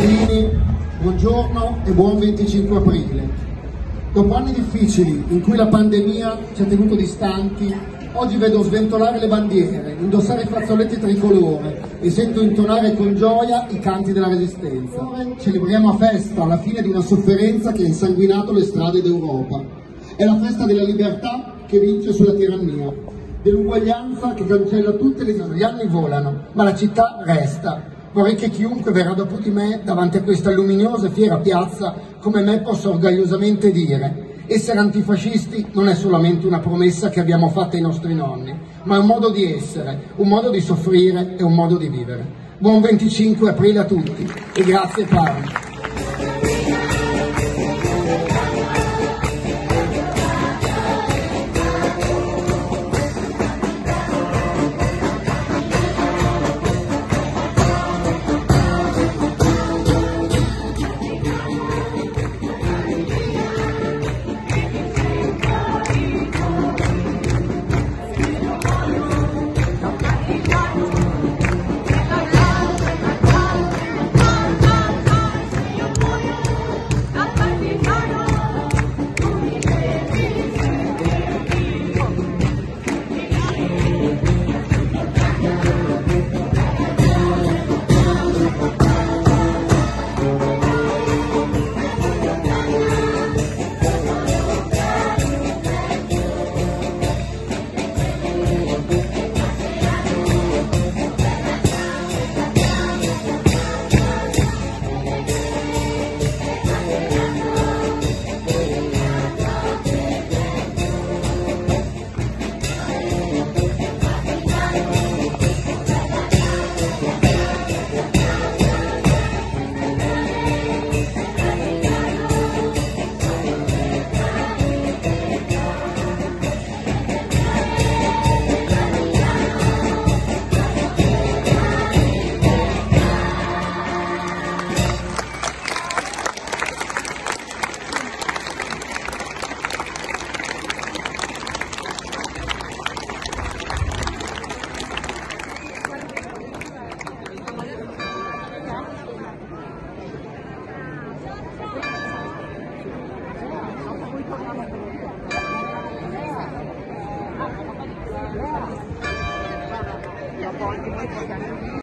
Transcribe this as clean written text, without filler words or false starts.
cittadini, buongiorno e buon 25 aprile. Dopo anni difficili in cui la pandemia ci ha tenuto distanti, oggi vedo sventolare le bandiere, indossare i fazzoletti tricolore e sento intonare con gioia i canti della Resistenza. Celebriamo a festa la fine di una sofferenza che ha insanguinato le strade d'Europa. È la festa della libertà che vince sulla tirannia, dell'uguaglianza che cancella tutte le cose. Gli anni volano, ma la città resta. Vorrei che chiunque verrà dopo di me davanti a questa luminosa e fiera piazza come me possa orgogliosamente dire: essere antifascisti non è solamente una promessa che abbiamo fatto ai nostri nonni, ma è un modo di essere, un modo di soffrire e un modo di vivere. Buon 25 aprile a tutti e grazie Paolo.